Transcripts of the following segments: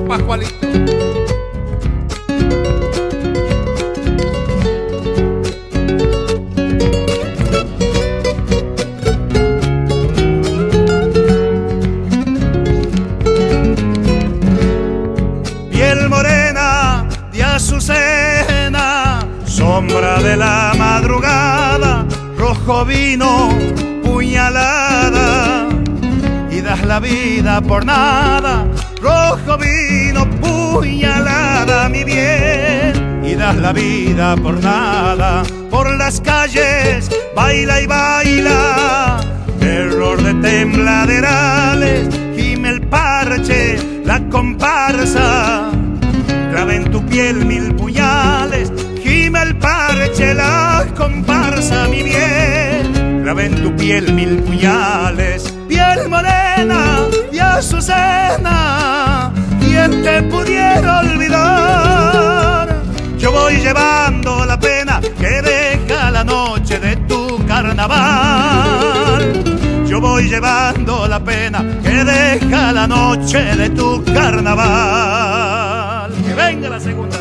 Saludos, Pascualito. Piel morena de azucena, sombra de la madrugada, rojo vino, puñalada, y das la vida por nada. Rojo vino, puñalada, mi bien, y das la vida por nada. Por las calles baila y baila, terror de tembladerales, gime el parche, la comparsa, clava en tu piel 1000 puñales. Gime el parche, la comparsa, mi bien, clava en tu piel 1000 puñales. Piel morena de azucena, ¿quién te pudiera olvidar? Yo voy llevando la pena que deja la noche de tu carnaval. Yo voy llevando la pena que deja la noche de tu carnaval. Que venga la segunda.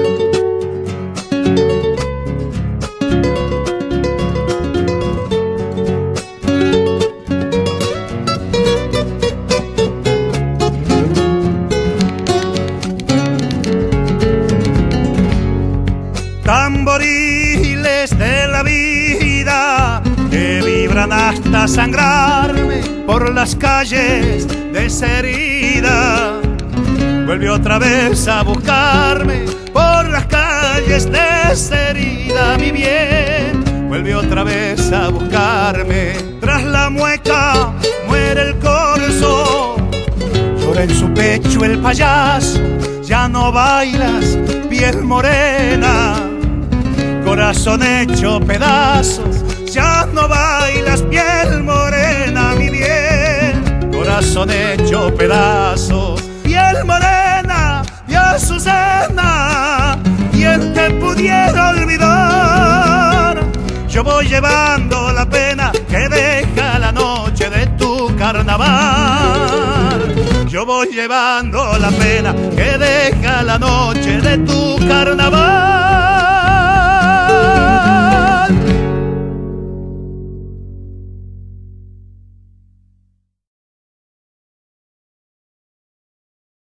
Tamboriles de la vida que vibran hasta sangrarme por las calles desherida. Vuelve otra vez a buscarme por las calles desherida, mi bien. Vuelve otra vez a buscarme. Tras la mueca muere el corzo, llora en su pecho el payaso. Ya no bailas, piel morena, corazón hecho pedazos. Ya no bailas, piel morena, mi bien, corazón hecho pedazos. Piel morena de azucena, ¿quién te pudiera olvidar? Yo voy llevando la pena que deja la noche de tu carnaval. Yo voy llevando la pena que deja la noche de tu carnaval.